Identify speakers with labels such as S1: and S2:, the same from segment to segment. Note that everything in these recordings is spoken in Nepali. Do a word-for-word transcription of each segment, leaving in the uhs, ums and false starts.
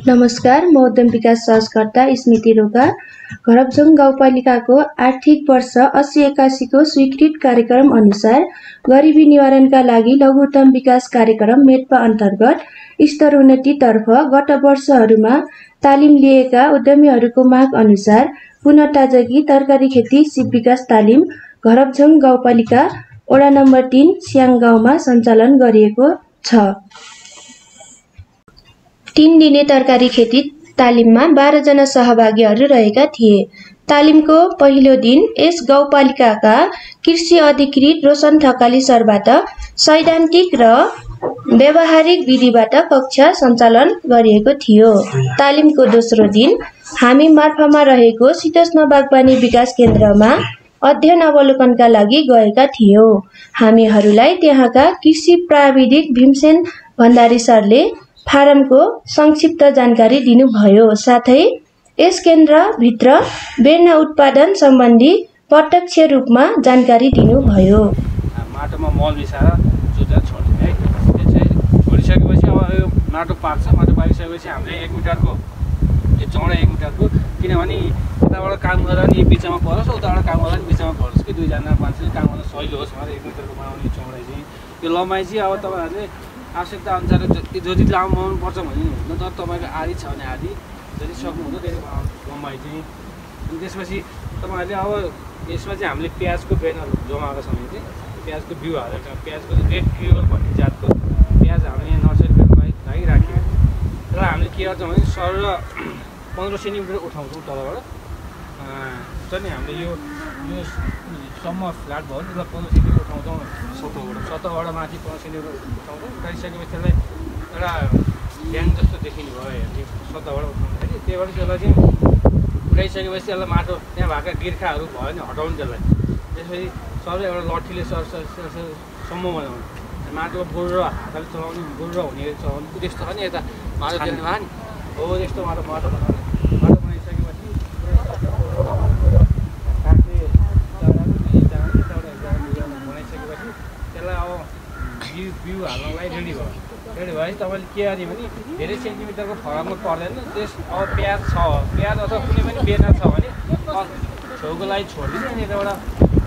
S1: नमस्कार, म उद्यम विकास सहजकर्ता स्मृति रोका। घरबझोङ गाउँपालिकाको आर्थिक वर्ष अस्सी एकासीको स्वीकृत कार्यक्रम अनुसार गरिबी निवारणका लागि लघुत्तम विकास कार्यक्रम मेटपा अन्तर्गत स्तरोन्नतितर्फ गत वर्षहरूमा तालिम लिएका उद्यमीहरूको माग अनुसार पुनः ताजगी तरकारी खेती सिप विकास तालिम घरबझोङ गाउँपालिका वडा नम्बर तीन स्याङ गाउँमा सञ्चालन गरिएको छ। तीन दिने तरकारी खेती तालिममा बाह्र जना सहभागीहरू रहेका थिए। तालिमको पहिलो दिन यस गाउँपालिकाका कृषि अधिकृत रोशन थकाली सरबाट सैद्धान्तिक र व्यावहारिक विधिबाट कक्षा सञ्चालन गरिएको थियो। तालिमको दोस्रो दिन हामी मार्फामा रहेको शीतोष्ण बागवानी विकास केन्द्रमा अध्ययन अवलोकनका लागि गएका थियौँ। हामीहरूलाई त्यहाँका कृषि प्राविधिक भीमसेन भण्डारी सरले फारमको संक्षिप्त जानकारी दिनुभयो। साथै यस केन्द्रभित्र बेर्ना उत्पादन सम्बन्धी प्रत्यक्ष रूपमा जानकारी दिनुभयो।
S2: माटोमा मल मिसाएर जोतेर छोड्ने है, त्यो चाहिँ छोडिसकेपछि अब यो माटो पाक्छ। माटो पाकिसकेपछि हामीले एक मिटरको यो चौडा एक मिटरको, किनभने उताबाट काम गरेर नि बिचमा परोस्, उताबाट काम गरेर बिचमा परोस् कि दुईजना मान्छेले काम गर्न सजिलो होस् भनेर एक मिटरको बनाउने चौडाइ चाहिँ यो लम्बाइ चाहिँ अब तपाईँहरूले आवश्यकता अनुसार जति जति लामो बनाउनु पर्छ भने हुँदैन, तर तपाईँको आधी छ भने आधी जति सक्नुहुन्छ त्यति लम्बाइ चाहिँ। अनि त्यसपछि तपाईँहरूले अब यसमा चाहिँ हामीले प्याजको बेनर जमाएको छौँ भने चाहिँ प्याजको बिउ हालेर प्याजको रेड क्रियोल भन्ने जातको प्याज हामीले यहाँ नर्सरीको लागि राख्यौँ। र हामीले के गर्छौँ भने सर र पन्ध्र सेन्टिमिटर उठाउँछौँ तलबाट। चाहिँ हामीले यो यो सम्म फ्ल्याट भयो नि, त्यसलाई पन्ध्र सेन्टिमिटर उठाउँछौँ सतहबाट सतहबाट माथि पन्ध्र सेन्टिमिटर उठाउँछौँ। उठाइसकेपछि त्यसलाई एउटा ड्याङ जस्तो देखिने भयो हेर्ने सतहबाट उठाउँदाखेरि। त्यही भएर त्यसलाई चाहिँ उठाइसकेपछि त्यसलाई माटो त्यहाँ भएका गिर्खाहरू भयो भने हटाउनु त्यसलाई। त्यसपछि सबै एउटा लट्ठीले सर सम्म बनाउनु, माटोको बुर्र हातले चलाउने बुर्र हुने चलाउनु त्यस्तो छ नि। यता माटो देख्नु भयो नि, हो त्यस्तो माटो माटो बनाउने। माटो बनाइसकेपछि बनाइसकेपछि त्यसलाई अब बिउ बिउ हाल्नलाई रेडी भयो। रेडी भएपछि तपाईँले के गर्ने भने धेरै सेन्टिमिटरको फरकमा पर्दैन। त्यस अब प्याज छ, प्याज अथवा कुनै पनि बेर्ना छ भने छेउको लागि छोडिदिनु। अनि यताबाट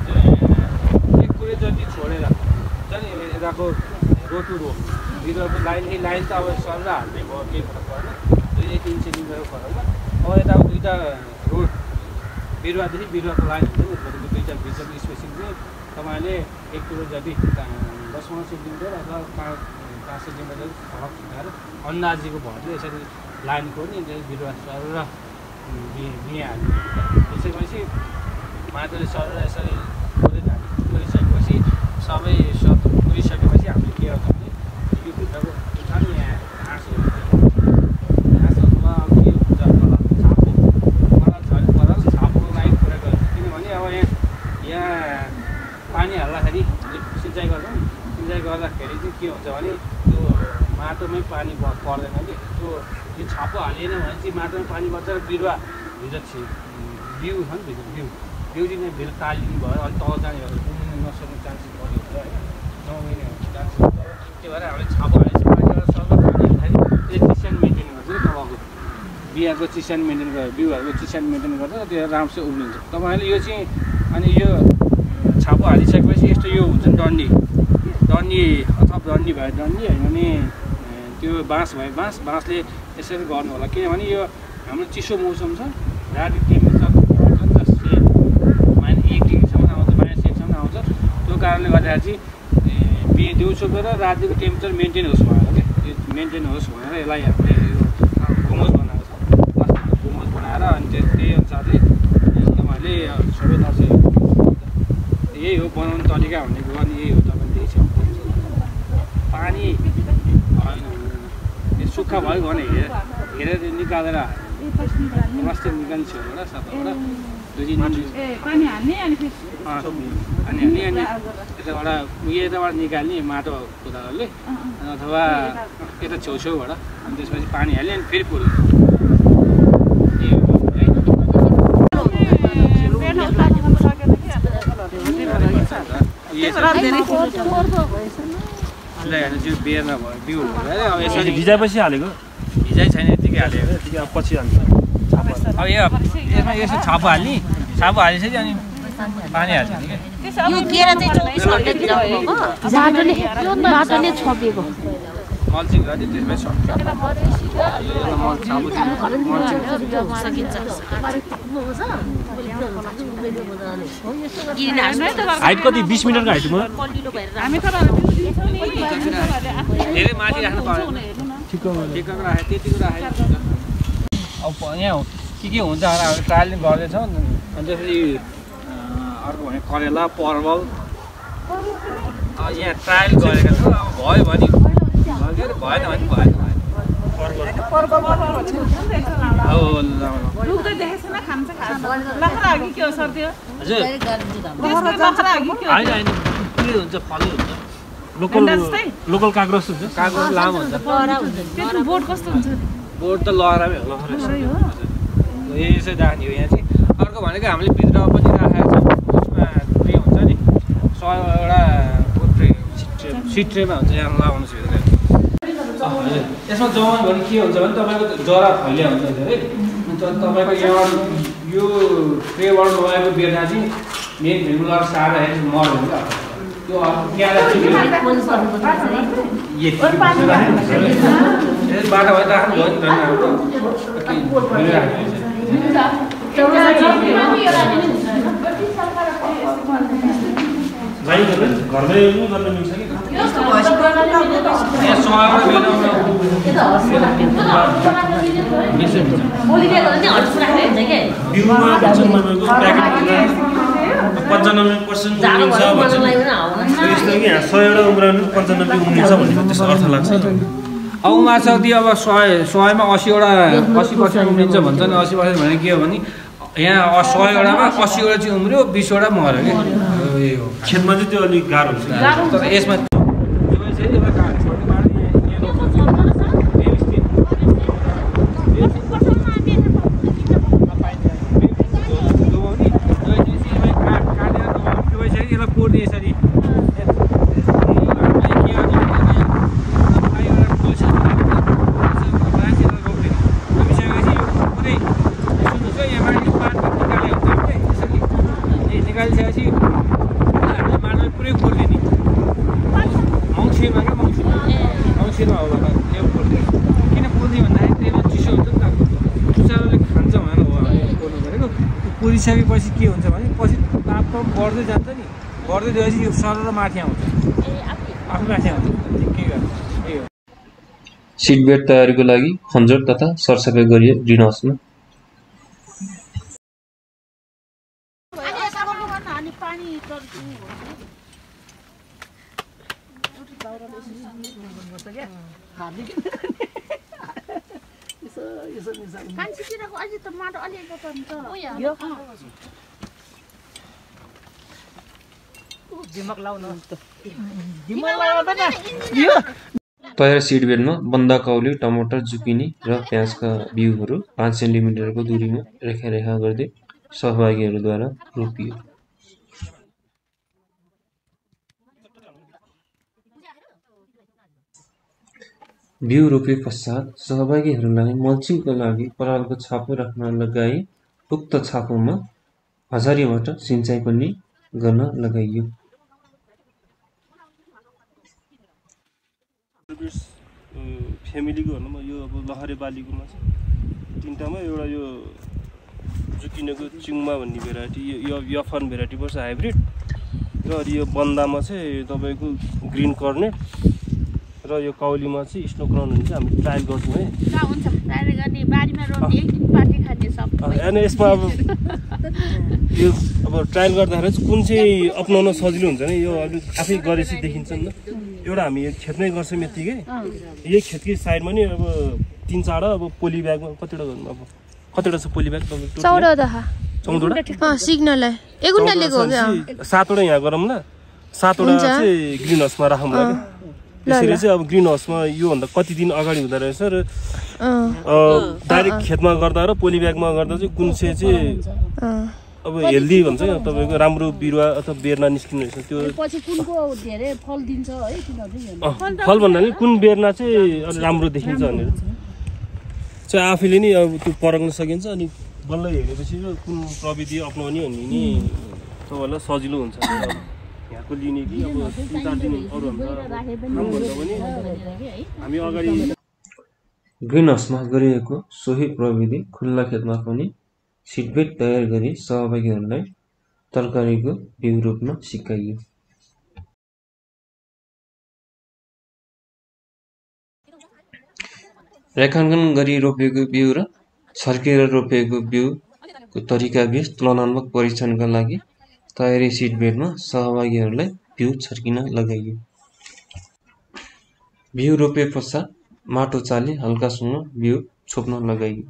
S2: एक कुरै जति छोडेर जति यताको रो टु रो बिरुवाको लाइन यही लाइन त अब सर हाल्ने भयो, केही फरक पर्दैन, दुई तिन सेन्टिमिटरको फरकमा। अब यता दुईवटा रो बिरुवादेखि बिरुवाको लाइन हुन्छ नि, दुईवटा बिचको स्पेसिङ चाहिँ तपाईँले एक किलो जति दस पन्ध्र सेन्टिमिटर अथवा पाँच पाँच सेन्टिमिटर फरक हुँदाएर अन्दाजीको भरले यसरी लाइन कोर्ने, बिरुवा सरेर बिहे हाल्ने। त्यसैपछि माटोले सरेर यसरी कोरि कोरिसकेपछि सबै सत पुरिसकेपछि हामीले के गर्छौँ भने यो भित्रको छ नि यहाँ घाँसहरू घाँसहरूमा अब के हुन्छ पराल छापो पराल छ भने पराल छापोको लागि प्रयोग गर्छ। किनभने अब यहाँ यहाँ पानी हाल्दाखेरि सिँचाइ गर्छौँ, सिँचाइ गर्दाखेरि चाहिँ के हुन्छ भने त्यो माटोमै पानी पर्दैन कि त्यो यो छापो हालिएन भने चाहिँ माटोमा पानी पर्छ र बिरुवा भित्र छि बिउ छ नि भित्र बिउ बिउ चाहिँ भित्र तालिनु भयो अनि तल जाने भएर उम्रिनु नसक्ने चान्सेस बढी हुन्छ होइन, नउम्रिने चान्सेस हुन्छ। त्यही भएर हामीले छापो हालेपछि पानी सर्व पानी हाल्दाखेरि त्यो चिस्यान मेन्टेन गर्छ कि तपाईँको बिहाको चिस्यान मेन्टेन गरेर बिउहरूको चिस्यान मेन्टेन गर्छ, त्यो राम्रोसँग उम्रिन्छ तपाईँहरूले यो चाहिँ। अनि यो छापो हालिसकेपछि यस्तो यो हुन्छ नि डन्डी डन्डी अथवा डन्डी भयो डन्डी होइन भने त्यो बाँस भयो बाँस बाँसले यसरी गर्नु होला। किनभने यो हाम्रो चिसो मौसम छ, राति टेम्परेचर माइनस एक डिग्रीसम्म आउँछ, माइनस एकसम्म आउँछ। त्यो कारणले गर्दाखेरि चाहिँ बि दिउँसोको र रातिको टेम्परेचर मेन्टेन होस् भनेर क्या त्यो मेन्टेन होस् भनेर यसलाई हामीले यो घुमोस बनाएको छ, प्लास्टिकको घुमोस बनाएर। अनि त्यो त्यही अनुसारले तपाईँहरूले सबै नर्सरी यही हो बनाउने तरिका भनेको पनि यही हो। तपाईँले त्यही छ पानी सुक्खा भयो भने हेर हेरेर निकालेर प्लास्टिक निकाल्ने छेउबाट साथबाट दुई तिन पानी हाल्ने अनि हाल्ने अनि यताबाट उयो यताबाट निकाल्ने माटो कोदालोले अथवा यता छेउछेउबाट। अनि त्यसपछि पानी हाल्ने अनि फेरि पुऱ्यो। बेर्ना भयो बिउ अब यसरी भिजाएपछि हालेको भिजाइ छैन यतिकै हाल्यो
S3: पछि हाल्छ
S2: अब यो यसमा यसो छापो हाल्ने छापो हालिसक्यो अनि पानी हाल्छ नि
S4: यो केरा चाहिँ चौबिस घण्टा भित्र भएको बाटोले बाटोले छोपेको
S2: मल्चिङ गर्दै त्यसमै सक्छ
S3: हाइट कति बीस मिटरको हाइटमा
S2: धेरै माथि राख्नु पर्दैन ठिक्क ठिक्क राखे त्यतिको राखे अब यहाँ के के हुन्छ अब ट्रायलिङ गर्दैछौँ अनि त्यसपछि अर्को भने करेला परवल यहाँ ट्रायल गरेका छौँ अब भयो भने भएन भने भएन के हुन्छ फलै हुन्छ
S3: लोकल लोकल कागरस हुन्छ
S2: कागज लामो हुन्छ
S4: बोर्ड कस्तो हुन्छ
S2: बोर्ड त लहरामै हो यसै राख्ने हो यहाँ चाहिँ अर्को भनेको हामीले भित्र पनि राखेको छौँ त्यसमा ट्रे हुन्छ नि सयवटा ट्रे सिट ट्रेमा हुन्छ यहाँ लगाउनु सुविधा यसमा जवान भने के हुन्छ भने तपाईँको जरा फैलिया हुन्छ धेरै अन्त तपाईँको यहाँ यो ट्रेबाट लगाएको बेर्ना चाहिँ मेन भेलुलर सारा मर हुन्छ त्यो क्यारा बाटो भएर राख्नु भयो
S3: घरमै गर्न मिल्छ कि बिउमा भन्छ तपाईँको प्याकेट पन्चानब्बे पर्सेन्ट उम्रिन्छ भन्छ यस्तो कि यहाँ सयवटा उम्राउनु पन्चानब्बे उम्रिन्छ भनेको त्यस्तो अर्थ लाग्छ
S2: अब माछादी अब सय सयमा असीवटा असी पर्सेन्ट उम्रिन्छ भन्छ नि असी पर्सेन्ट भने के हो भने यहाँ सयवटामा असीवटा चाहिँ उम्रियो बिसवटा मऱ्यो कि
S3: खेतमा चाहिँ त्यो अलिक गाह्रो हुन्छ
S2: तर यसमा पुरिसकेपछि के हुन्छ भने पछि तापक्रम बढ्दै जान्छ नि बढ्दै गएपछि यो सरर माथि आउँछ आफै माथि आउँछ के गर्छ त्यही हो
S5: सिट बेड तयारीको लागि खन्जर तथा सरसफाइ गरियो ग्रिन हाउसमा तयार सिड बेडमा बन्दाकौली टमाटर जुकिनी र प्याजका बिउहरू पाँच सेन्टिमिटरको दूरीमा रेखारेखा गर्दै सहभागीहरूद्वारा रोपियो बिउ रोपे पश्चात सहभागीहरूलाई मल्चिङको लागि परालको छापो राख्न लगाई उक्त छापोमा हजारीबाट सिँचाइ पनि गर्न लगाइयो
S3: फ्यामिलीको भनौँ यो अब लहरे बालीकोमा छ तिनवटामा एउटा यो जुकिनेको चिङमा भन्ने भेराइटी यो यफन भेराइटी पर्छ हाइब्रिड र यो बन्दामा चाहिँ तपाईँको ग्रिन कर्नेट र यो काउलीमा चाहिँ स्नो क्राउन हुन्छ हामी ट्रायल गर्छौँ है अनि यसमा अब यो अब ट्रायल गर्दाखेरि चाहिँ कुन चाहिँ अप्नाउन सजिलो हुन्छ नि यो अलिक आफै गरेपछि देखिन्छ नि एउटा हामी खेतमै गर्छौँ यतिकै यही खेतकै साइडमा नि अब तिन चारवटा अब पोली ब्यागमा कतिवटा गर्नु अब कतिवटा छ पोली ब्याग तपाईँको
S1: चौधवटा सिग्नललाई
S3: सातवटा यहाँ गरौँ न सातवटा चाहिँ ग्रिन हाउसमा राखौँ ल त्यसरी चाहिँ अब ग्रिन हाउसमा योभन्दा कति दिन अगाडि हुँदो रहेछ र डाइरेक्ट खेतमा गर्दा र पोली ब्यागमा गर्दा चाहिँ कुन चाहिँ चाहिँ अब हेल्दी भन्छ तपाईँको राम्रो बिरुवा अथवा बेर्ना निस्किने रहेछ त्यो फल भन्दा पनि कुन बेर्ना चाहिँ अलि राम्रो देखिन्छ भनेर चाहिँ आफैले नै अब त्यो परख्न सकिन्छ अनि बल्ल हेरेपछि कुन प्रविधि अपनाउने भन्ने नि तपाईँहरूलाई सजिलो हुन्छ यहाँको लिने कि अब तिन चार दिन अरूभन्दा कामभन्दा पनि हामी अगाडि
S5: ग्रिन हाउसमा गरिएको सोही प्रविधि खुल्ला खेतमा पनि सिडबेड तयार गरी सहभागीहरूलाई तरकारीको बिउ रोप्न सिकाइयो। रेखाङ्कन गरी रोपेको बिउ र छर्केर रोपेको बिउको तरिका बीच तुलनात्मक परीक्षणका लागि तयारी सिडबेडमा सहभागीहरूलाई बिउ छर्किन लगाइयो। बिउ रोपे पश्चात माटो चाली हल्कासँग बिउ छोप्न लगाइयो।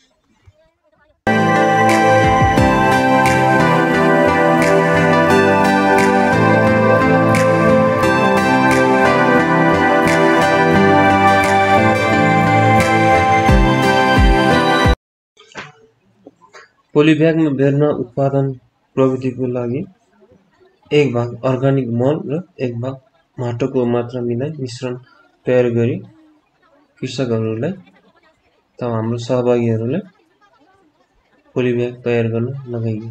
S5: पोलिब्यागमा बेर्ना उत्पादन प्रविधिको लागि एक भाग अर्ग्यानिक मल र एक भाग माटोको मात्रा मिलाई मिश्रण तयार गरी कृषकहरूलाई अथवा हाम्रो सहभागीहरूलाई पोलिब्याग तयार गर्न लगाइयो।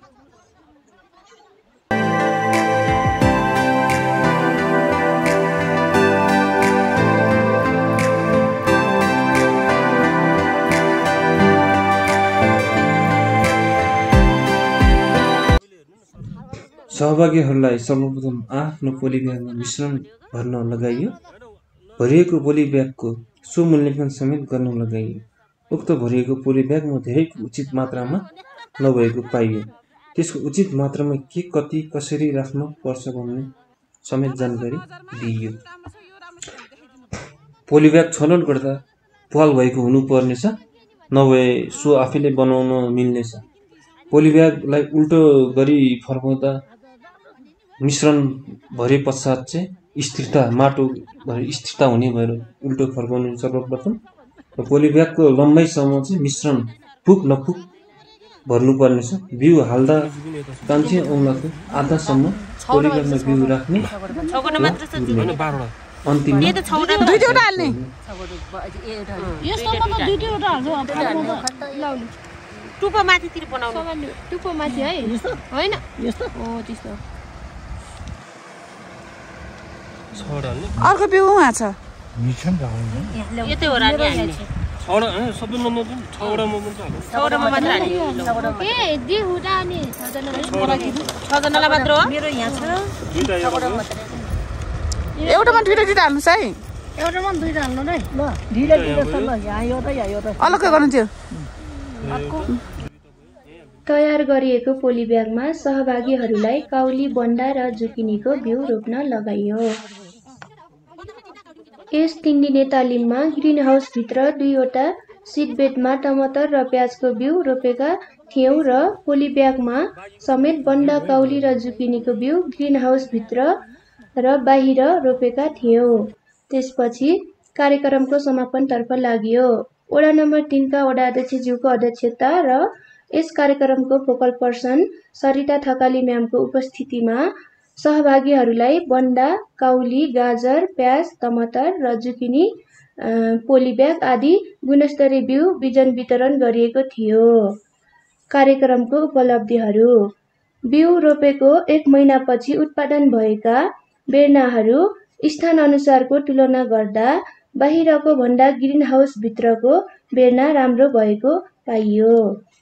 S5: सहभागीहरूलाई सर्वप्रथम आफ्नो पोलिब्यागमा मिश्रण भर्न लगाइयो। भरिएको पोलिब्यागको स्वमूल्याङ्कन समेत गर्न लगाइयो। उक्त भरिएको पोलिब्यागमा धेरै उचित मात्रामा नभएको पाइयो। त्यसको उचित मात्रामा के कति कसरी राख्न पर्छ भन्ने समेत जानकारी दिइयो। पोलिब्याग छनौट गर्दा पाल भएको हुनुपर्नेछ, नभए सो आफैले बनाउन मिल्नेछ। पोलिब्यागलाई उल्टो गरी फर्काउँदा मिश्रण भरे पश्चात चाहिँ स्थिरता माटो भएर स्थिरता हुने भएर उल्टो फर्काउनु सर्वप्रथम। र पोलिब्यागको लम्बाइसम्म चाहिँ मिश्रण पुग नपुग भर्नुपर्नेछ। बिउ हाल्दा कान्छे औँलाको आधासम्म पोलिब्यागमा बिउ राख्ने अन्तिममा
S4: टुप्पो माथितिर बनाउनु
S1: टुप्पो माथि है होइन
S4: यस्तो
S1: हो त्यस्तो।
S6: अर्को बिउ उहाँ छ
S4: यतै हो र नि हाल्ने
S3: छवटा सबै नम्बर छवटामा मात्र हाल्नु
S4: छवटामा मात्र हाल्ने
S1: ए दि हुँदा नि छजनालाई
S4: छजनालाई मात्र हो मेरो यहाँ छ
S3: दुईटा
S6: एउटामा दुईटा दुईटा हाल्नुहोस् है।
S7: एउटामा दुईटा हाल्नु नै ल दुईटा दुईटा छ ल यहाँ एउटा यहाँ एउटा
S6: अलग्गै गर्नु थियो।
S1: तयार गरिएको पोलिब्यागमा सहभागीहरूलाई काउली, बन्डा र जुकिनीको बिउ रोप्न लगाइयो। यस तीन दिने तालिममा ग्रिन हाउसभित्र दुईवटा सिडबेडमा टमाटर र प्याजको बिउ रोपेका थियौँ र पोलिब्यागमा समेत बन्डा, काउली र जुकिनीको बिउ ग्रिन हाउसभित्र र बाहिर रोपेका थियौँ। त्यसपछि कार्यक्रमको समापनतर्फ लाग्यो। वडा नम्बर तीनका वडा अध्यक्षज्यूको अध्यक्षता र यस कार्यक्रमको फोकल पर्सन सरिता थकाली म्यामको उपस्थितिमा सहभागीहरूलाई बन्डा, काउली, गाजर, प्याज, टमाटर र जुकिनी, पोलिब्याग आदि गुणस्तरीय बिउ बिजन वितरण गरिएको थियो। कार्यक्रमको उपलब्धिहरू: बिउ रोपेको एक महिनापछि उत्पादन भएका बेर्नाहरू स्थानअनुसारको तुलना गर्दा बाहिरको भन्दा ग्रिन हाउसभित्रको बेर्ना राम्रो भएको पाइयो।